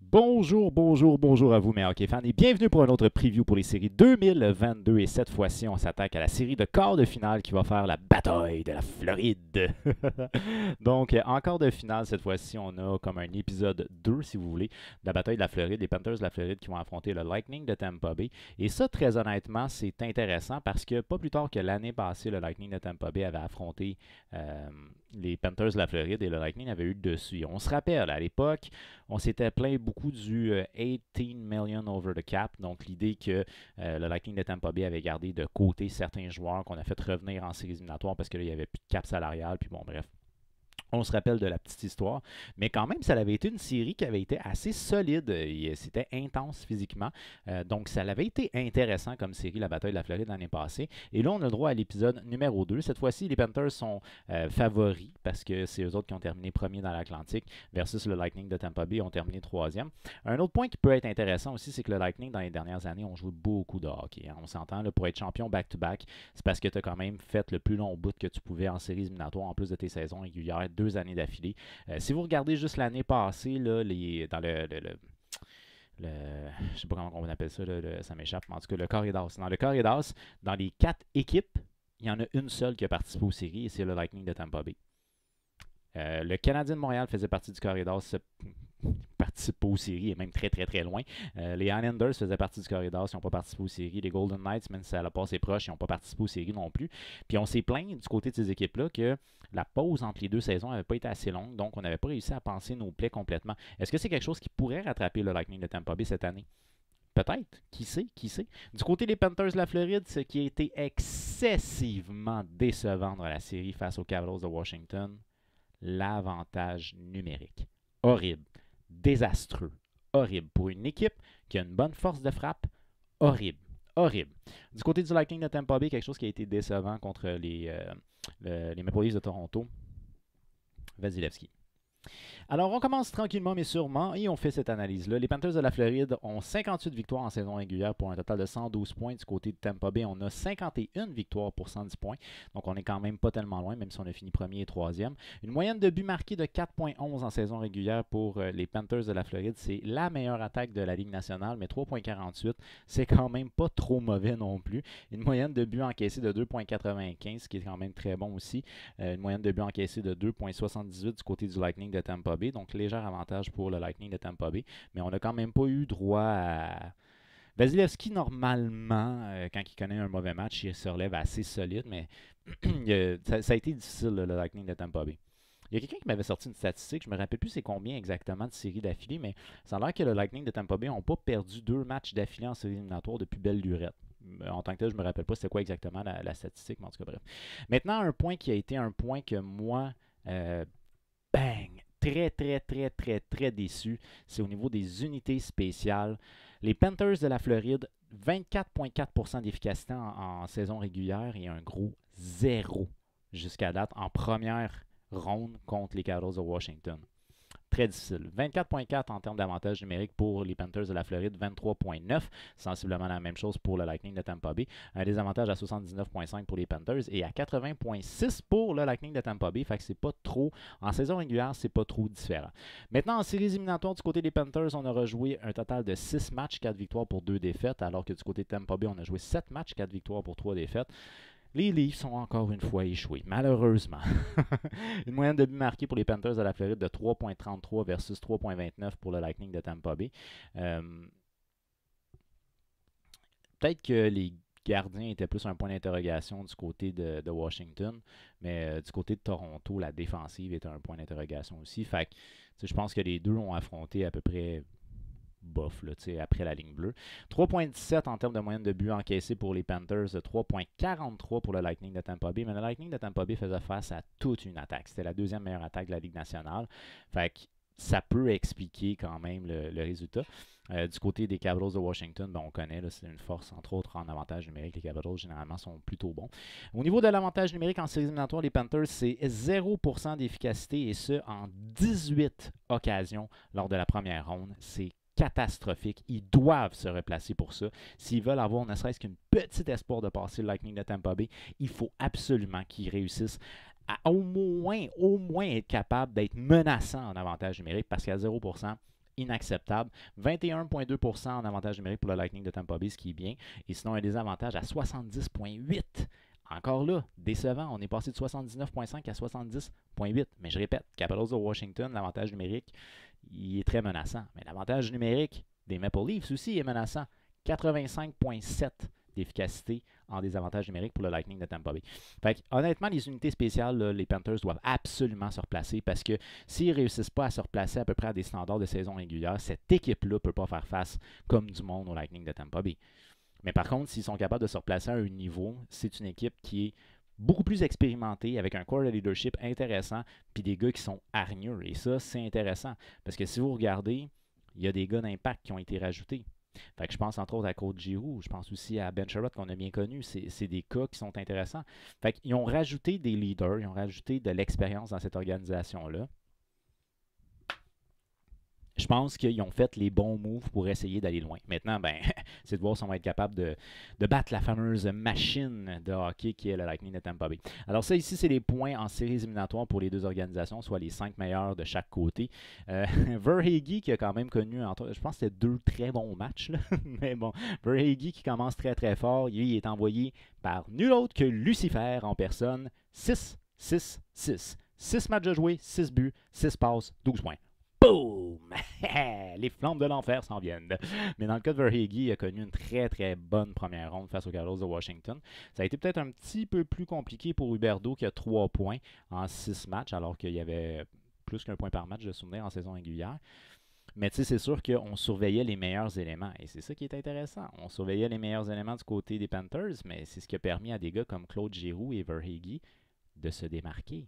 Bonjour, bonjour, bonjour à vous, mes hockey fans, et bienvenue pour un autre preview pour les séries 2022. Et cette fois-ci, on s'attaque à la série de quart de finale qui va faire la bataille de la Floride. Donc, en quart de finale, cette fois-ci, on a comme un épisode 2, si vous voulez, de la bataille de la Floride, les Panthers de la Floride qui vont affronter le Lightning de Tampa Bay. Et ça, très honnêtement, c'est intéressant parce que pas plus tard que l'année passée, le Lightning de Tampa Bay avait affronté les Panthers de la Floride et le Lightning avait eu le dessus. Et on se rappelle, à l'époque, on s'était plaint beaucoup du 18 million over the cap, donc l'idée que le Lightning de Tampa Bay avait gardé de côté certains joueurs qu'on a fait revenir en séries éliminatoires parce qu'il n'y avait plus de cap salarial, puis bon, bref. On se rappelle de la petite histoire, mais quand même, ça avait été une série qui avait été assez solide. C'était intense physiquement. Donc, ça avait été intéressant comme série, la bataille de la Floride l'année passée. Et là, on a le droit à l'épisode numéro 2. Cette fois-ci, les Panthers sont favoris parce que c'est eux autres qui ont terminé premier dans l'Atlantique versus le Lightning de Tampa Bay ont terminé troisième. Un autre point qui peut être intéressant aussi, c'est que le Lightning, dans les dernières années, ont joué beaucoup de hockey. On s'entend, là, pour être champion back-to-back, c'est parce que tu as quand même fait le plus long bout que tu pouvais en séries éliminatoires en plus de tes saisons régulières, 2 années d'affilée. Si vous regardez juste l'année passée, là, dans je ne sais pas comment on appelle ça, ça m'échappe, mais en tout cas, le corridor. Dans le corridor, dans les 4 équipes, il y en a une seule qui a participé aux séries et c'est le Lightning de Tampa Bay. Le Canadien de Montréal faisait partie du corridor, participe aux séries et même très très très loin. Les Islanders faisaient partie du corridor, ils n'ont pas participé aux séries. Les Golden Knights, même si ça a passé proche, ils n'ont pas participé aux séries non plus. Puis on s'est plaint du côté de ces équipes-là que la pause entre les deux saisons n'avait pas été assez longue, donc on n'avait pas réussi à penser nos plaies complètement. Est-ce que c'est quelque chose qui pourrait rattraper le Lightning de Tampa Bay cette année? Peut-être, qui sait, qui sait. Du côté des Panthers de la Floride, ce qui a été excessivement décevant dans la série face aux Capitals de Washington, l'avantage numérique. Horrible, désastreux, horrible. Pour une équipe qui a une bonne force de frappe, horrible, horrible. Du côté du Lightning de Tampa Bay, quelque chose qui a été décevant contre les Maple Leafs de Toronto, Vasilevski. Alors, on commence tranquillement mais sûrement et on fait cette analyse-là. Les Panthers de la Floride ont 58 victoires en saison régulière pour un total de 112 points. Du côté de Tampa Bay, on a 51 victoires pour 110 points. Donc, on n'est quand même pas tellement loin, même si on a fini premier et troisième. Une moyenne de buts marqués de 4,11 en saison régulière pour les Panthers de la Floride. C'est la meilleure attaque de la Ligue nationale, mais 3,48, c'est quand même pas trop mauvais non plus. Une moyenne de buts encaissés de 2,95, ce qui est quand même très bon aussi. Une moyenne de buts encaissés de 2,78 du côté du Lightning de Tampa Bay. Donc, léger avantage pour le Lightning de Tampa Bay. Mais on n'a quand même pas eu droit à... Vasilevski, normalement, quand il connaît un mauvais match, il se relève assez solide, mais ça a été difficile, le Lightning de Tampa Bay. Il y a quelqu'un qui m'avait sorti une statistique, je ne me rappelle plus c'est combien exactement de séries d'affilée, mais ça a l'air que le Lightning de Tampa Bay n'ont pas perdu 2 matchs d'affilée en séries éliminatoires depuis belle lurette. En tant que tel, je ne me rappelle pas c'était quoi exactement la statistique, mais en tout cas, bref. Maintenant, un point qui a été un point que moi, bang, très, très, très, très, très déçu, c'est au niveau des unités spéciales. Les Panthers de la Floride, 24,4% d'efficacité en saison régulière et un gros 0 jusqu'à date en première ronde contre les Capitals de Washington. Très difficile. 24,4 en termes d'avantage numérique pour les Panthers de la Floride, 23,9, sensiblement la même chose pour le Lightning de Tampa Bay. Un désavantage à 79,5 pour les Panthers et à 80,6 pour le Lightning de Tampa Bay. Fait que c'est pas trop, en saison régulière, c'est pas trop différent. Maintenant, en séries éliminatoires, du côté des Panthers, on a rejoué un total de 6 matchs, 4 victoires pour 2 défaites, alors que du côté de Tampa Bay, on a joué 7 matchs, 4 victoires pour 3 défaites. Les Leafs ont encore une fois échoué, malheureusement. Une moyenne de buts marqués pour les Panthers de la Floride de 3,33 versus 3,29 pour le Lightning de Tampa Bay. Peut-être que les gardiens étaient plus un point d'interrogation du côté de Washington, mais du côté de Toronto, la défensive était un point d'interrogation aussi. Fait que, je pense que les deux ont affronté à peu près bof là, après la ligne bleue. 3,17 en termes de moyenne de buts encaissés pour les Panthers, 3,43 pour le Lightning de Tampa Bay. Mais le Lightning de Tampa Bay faisait face à toute une attaque. C'était la deuxième meilleure attaque de la Ligue nationale. Fait que ça peut expliquer quand même le résultat. Du côté des Capitals de Washington, on connaît, c'est une force, entre autres, en avantage numérique. Les Capitals, généralement, sont plutôt bons. Au niveau de l'avantage numérique en séries éliminatoires, les Panthers, c'est 0% d'efficacité et ce, en 18 occasions lors de la première ronde. C'est catastrophique. Ils doivent se replacer pour ça. S'ils veulent avoir ne serait-ce qu'une petite espoir de passer le Lightning de Tampa Bay, il faut absolument qu'ils réussissent à au moins être capable d'être menaçant en avantage numérique parce qu'à 0%, inacceptable. 21,2% en avantage numérique pour le Lightning de Tampa Bay, ce qui est bien. Et sinon, un désavantage à 70,8%. Encore là, décevant, on est passé de 79,5 à 70,8. Mais je répète, Capitals de Washington, l'avantage numérique, il est très menaçant. Mais l'avantage numérique des Maple Leafs aussi est menaçant. 85,7 d'efficacité en désavantage numérique pour le Lightning de Tampa Bay. Fait que, honnêtement, les unités spéciales, là, les Panthers doivent absolument se replacer parce que s'ils ne réussissent pas à se replacer à peu près à des standards de saison régulière, cette équipe-là ne peut pas faire face comme du monde au Lightning de Tampa Bay. Mais par contre, s'ils sont capables de se replacer à un niveau, c'est une équipe qui est beaucoup plus expérimentée, avec un corps de leadership intéressant, puis des gars qui sont hargneux. Et ça, c'est intéressant. Parce que si vous regardez, il y a des gars d'impact qui ont été rajoutés. Fait que je pense entre autres à Claude Giroux, je pense aussi à Ben Sherratt qu'on a bien connu. C'est des cas qui sont intéressants. Fait qu'ils ont rajouté des leaders, ils ont rajouté de l'expérience dans cette organisation-là. Je pense qu'ils ont fait les bons moves pour essayer d'aller loin. Maintenant, ben, c'est de voir si on va être capable de battre la fameuse machine de hockey qui est le Lightning de Tampa Bay. Alors ça, ici, c'est les points en séries éliminatoires pour les deux organisations, soit les 5 meilleurs de chaque côté. Verhaeghe qui a quand même connu, je pense que c'était 2 très bons matchs. Là. Mais bon, Verhaeghe qui commence très très fort. Il est envoyé par nul autre que Lucifer en personne. 6, 6, 6. 6 matchs de jouer, 6 buts, 6 passes, 12 points. Boom! Les flammes de l'enfer s'en viennent. Mais dans le cas de Verhaeghe, il a connu une très très bonne première ronde face aux Capitals de Washington. Ça a été peut-être un petit peu plus compliqué pour Huberdeau qui a 3 points en 6 matchs, alors qu'il y avait plus qu'un point par match de souvenir en saison régulière. Mais tu sais, c'est sûr qu'on surveillait les meilleurs éléments. Et c'est ça qui est intéressant. On surveillait les meilleurs éléments du côté des Panthers, mais c'est ce qui a permis à des gars comme Claude Giroux et Verhaeghe de se démarquer.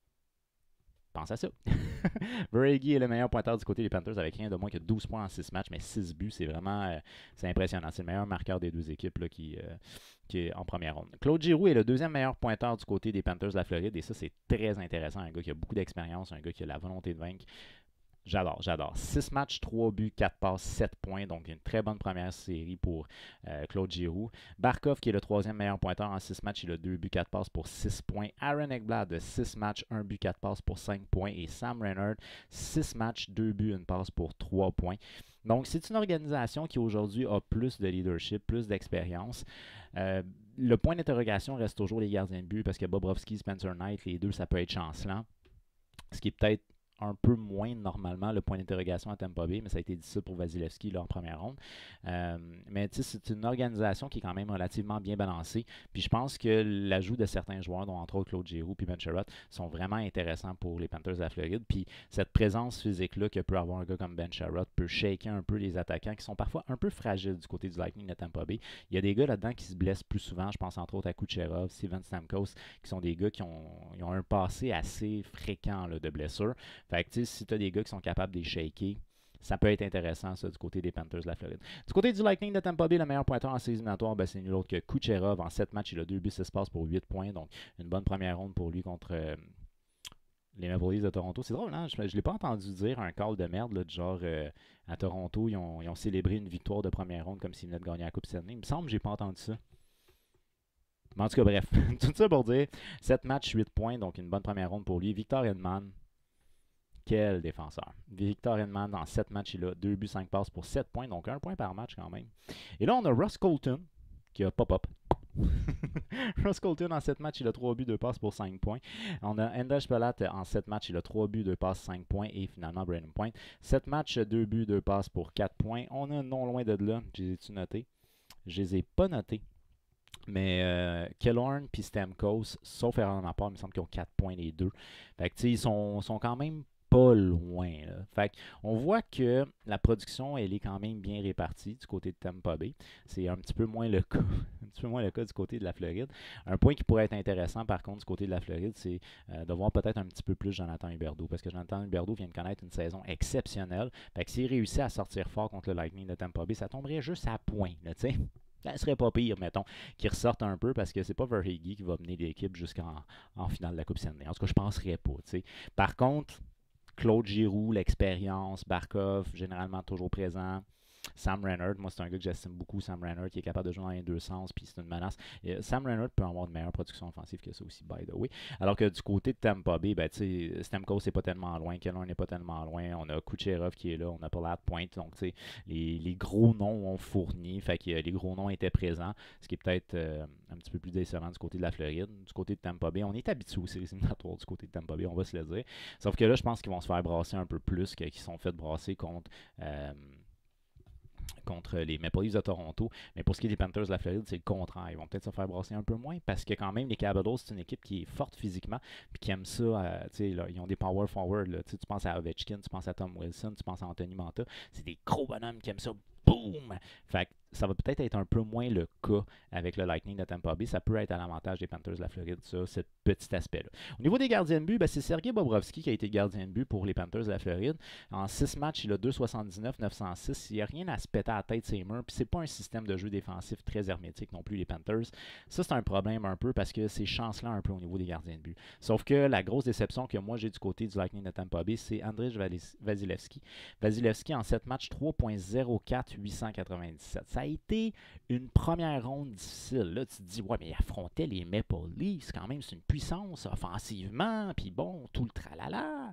Pense à ça. Verhaeghe est le meilleur pointeur du côté des Panthers avec rien de moins que 12 points en 6 matchs, mais 6 buts, c'est vraiment c'est impressionnant. C'est le meilleur marqueur des deux équipes là, qui est en première ronde. Claude Giroux est le deuxième meilleur pointeur du côté des Panthers de la Floride, et ça, c'est très intéressant. Un gars qui a beaucoup d'expérience, un gars qui a la volonté de vaincre. J'adore. 6 matchs, 3 buts, 4 passes, 7 points. Donc, une très bonne première série pour Claude Giroux. Barkov, qui est le troisième meilleur pointeur en 6 matchs, il a 2 buts, 4 passes pour 6 points. Aaron Ekblad, 6 matchs, 1 but, 4 passes pour 5 points. Et Sam Reinhart, 6 matchs, 2 buts, 1 passe pour 3 points. Donc, c'est une organisation qui aujourd'hui a plus de leadership, plus d'expérience. Le point d'interrogation reste toujours les gardiens de but parce que Bobrovsky, Spencer Knight, les deux, ça peut être chancelant. Ce qui est peut-être un peu moins normalement le point d'interrogation à Tampa Bay, mais ça a été difficile pour Vasilevski là, en première ronde. Mais c'est une organisation qui est quand même relativement bien balancée. Puis je pense que l'ajout de certains joueurs, dont entre autres Claude Giroux et Ben Sherratt, sont vraiment intéressants pour les Panthers de la Floride. Puis cette présence physique-là que peut avoir un gars comme Ben Sherratt peut shaker un peu les attaquants qui sont parfois un peu fragiles du côté du Lightning de Tampa Bay. Il y a des gars là-dedans qui se blessent plus souvent. Je pense entre autres à Kucherov, Steven Stamkos, qui sont des gars qui ont un passé assez fréquent là, de blessures. Fait que, si tu as des gars qui sont capables de les shaker, ça peut être intéressant, ça, du côté des Panthers de la Floride. Du côté du Lightning de Tampa Bay, le meilleur pointeur en séries éliminatoires, ben, c'est nul autre que Kucherov. En 7 matchs, il a 2 buts, 6 passes pour 8 points. Donc, une bonne première ronde pour lui contre les Maple Leafs de Toronto. C'est drôle, hein? Je ne l'ai pas entendu dire un call de merde, là, de genre à Toronto, ils ont célébré une victoire de première ronde comme s'ils venaient de gagner la Coupe Stanley. Il me semble que je n'ai pas entendu ça. Mais en tout cas, bref, tout ça pour dire 7 matchs, 8 points, donc une bonne première ronde pour lui. Victor Hedman. Quel défenseur. Victor Hedman, dans 7 matchs, il a 2 buts, 5 passes pour 7 points, donc 1 point par match quand même. Et là, on a Ross Colton, qui a pop-up. Ross Colton, en 7 matchs, il a 3 buts, 2 passes pour 5 points. On a Andrej Palat, en 7 matchs, il a 3 buts, 2 passes, 5 points. Et finalement, Brandon Point. 7 matchs, 2 buts, 2 passes pour 4 points. On a non loin de là. Je les ai-tu notés? Je les ai pas notés. Mais Killorn et Stamkos, sauf erreur de ma part, il me semble qu'ils ont 4 points les deux. Fait que, ils sont quand même pas loin. Là. Fait on voit que la production, elle est quand même bien répartie du côté de Tampa Bay. C'est un petit peu moins le cas, du côté de la Floride. Un point qui pourrait être intéressant, par contre, du côté de la Floride, c'est de voir peut-être un petit peu plus Jonathan Huberdeau. Parce que Jonathan Huberdeau vient de connaître une saison exceptionnelle. Fait que s'il réussit à sortir fort contre le Lightning de Tampa Bay, ça tomberait juste à point, tu sais. Ça serait pas pire, mettons, qu'il ressorte un peu parce que c'est pas Verhaeghe qui va mener l'équipe jusqu'en finale de la Coupe Stanley. En tout cas, je penserais pas, tu sais. Par contre, Claude Giroux, l'expérience, Barkov, généralement toujours présent. Sam Reinhart, moi, c'est un gars que j'estime beaucoup, Sam Reinhart, qui est capable de jouer dans les deux sens, puis c'est une menace. Sam Reinhart peut avoir de meilleure production offensive que ça aussi, by the way. Alors que du côté de Tampa Bay, ben, Stamkos n'est pas tellement loin, Keller n'est pas tellement loin, on a Kucherov qui est là, on a Palat Pointe, donc les gros noms ont fourni, fait que les gros noms étaient présents, ce qui est peut-être un petit peu plus décevant du côté de la Floride. Du côté de Tampa Bay, on est habitué aux séries éliminatoires du côté de Tampa Bay, on va se le dire. Sauf que là, je pense qu'ils vont se faire brasser un peu plus qu'ils sont fait brasser contre les Maple Leafs de Toronto. Mais pour ce qui est des Panthers de la Floride, c'est le contraire. Ils vont peut-être se faire brasser un peu moins parce que quand même, les Capitals, c'est une équipe qui est forte physiquement et qui aime ça. Là, ils ont des power forward. Là. Tu penses à Ovechkin, tu penses à Tom Wilson, tu penses à Anthony Manta. C'est des gros bonhommes qui aiment ça. Boum! Fait que ça va peut-être être un peu moins le cas avec le Lightning de Tampa Bay. Ça peut être à l'avantage des Panthers de la Floride, ça, ce petit aspect-là. Au niveau des gardiens de but, ben, c'est Sergei Bobrovsky qui a été gardien de but pour les Panthers de la Floride. En 6 matchs, il a 2,79, 906. Il n'y a rien à se péter à la tête, ses murs. Puis c'est pas un système de jeu défensif très hermétique non plus, les Panthers. Ça, c'est un problème un peu parce que c'est chancelant un peu au niveau des gardiens de but. Sauf que la grosse déception que moi j'ai du côté du Lightning de Tampa Bay, c'est Andrei Vasilevskiy. Vasilevskiy, en 7 matchs, 3,04, 897. Ça a été une première ronde difficile. Là, tu te dis, ouais, mais il affrontait les Maple Leafs. Quand même, c'est une puissance offensivement. Puis bon, tout le tralala.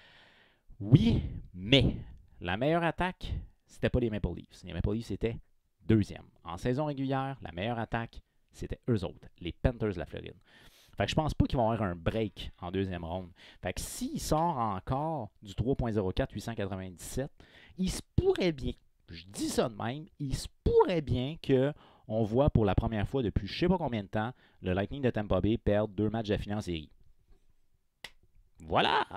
Oui, mais la meilleure attaque, c'était pas les Maple Leafs. Les Maple Leafs étaient deuxième. En saison régulière, la meilleure attaque, c'était eux autres, les Panthers de la Floride. Fait que je pense pas qu'ils vont avoir un break en deuxième ronde. Fait que s'il sort encore du 3.04 897, il se pourrait bien, je dis ça de même, il se pourrait bien qu'on voit pour la première fois depuis je sais pas combien de temps le Lightning de Tampa Bay perdre 2 matchs d'affilée en série. Voilà!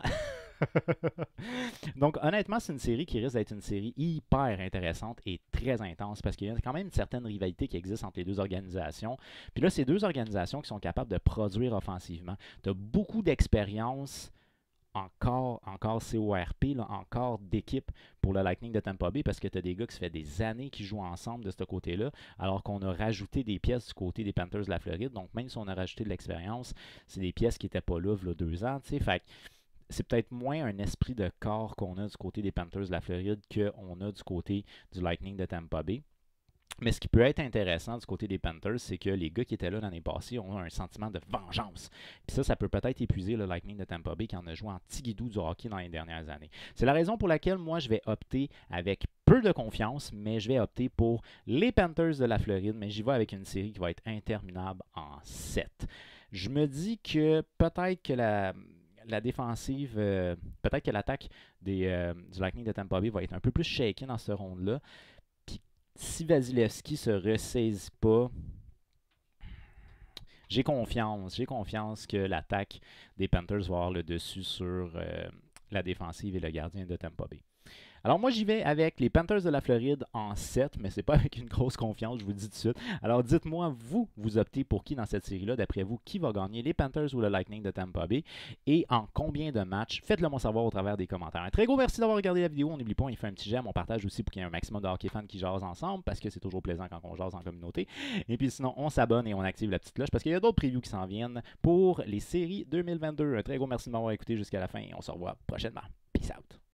Donc, honnêtement, c'est une série qui risque d'être une série hyper intéressante et très intense parce qu'il y a quand même une certaine rivalité qui existe entre les deux organisations. Puis là, c'est deux organisations qui sont capables de produire offensivement. Tu as beaucoup d'expérience encore CORP, là, encore d'équipe pour le Lightning de Tampa Bay parce que tu as des gars qui ça fait des années qui jouent ensemble de ce côté-là, alors qu'on a rajouté des pièces du côté des Panthers de la Floride. Donc, même si on a rajouté de l'expérience, c'est des pièces qui n'étaient pas là il y a 2 ans. Fait que c'est peut-être moins un esprit de corps qu'on a du côté des Panthers de la Floride qu'on a du côté du Lightning de Tampa Bay. Mais ce qui peut être intéressant du côté des Panthers, c'est que les gars qui étaient là l'année passée ont un sentiment de vengeance. Puis ça peut peut-être épuiser le Lightning de Tampa Bay qui en a joué en tigidou du hockey dans les dernières années. C'est la raison pour laquelle moi je vais opter avec peu de confiance, mais je vais opter pour les Panthers de la Floride, mais j'y vais avec une série qui va être interminable en 7. Je me dis que peut-être que la défensive, peut-être que l'attaque du Lightning de Tampa Bay va être un peu plus shaky dans ce round-là. Puis si Vasilevskiy se ressaisit pas, j'ai confiance que l'attaque des Panthers va avoir le dessus sur la défensive et le gardien de Tampa Bay. Alors moi j'y vais avec les Panthers de la Floride en 7, mais c'est pas avec une grosse confiance, je vous le dis tout de suite. Alors dites-moi, vous optez pour qui dans cette série-là? D'après vous, qui va gagner, les Panthers ou le Lightning de Tampa Bay? Et en combien de matchs? Faites-le moi savoir au travers des commentaires. Un très gros merci d'avoir regardé la vidéo. On n'oublie pas, on fait un petit j'aime, on partage aussi pour qu'il y ait un maximum de hockey fans qui jasent ensemble, parce que c'est toujours plaisant quand on jase en communauté. Et puis sinon, on s'abonne et on active la petite cloche, parce qu'il y a d'autres previews qui s'en viennent pour les séries 2022. Un très gros merci de m'avoir écouté jusqu'à la fin et on se revoit prochainement. Peace out!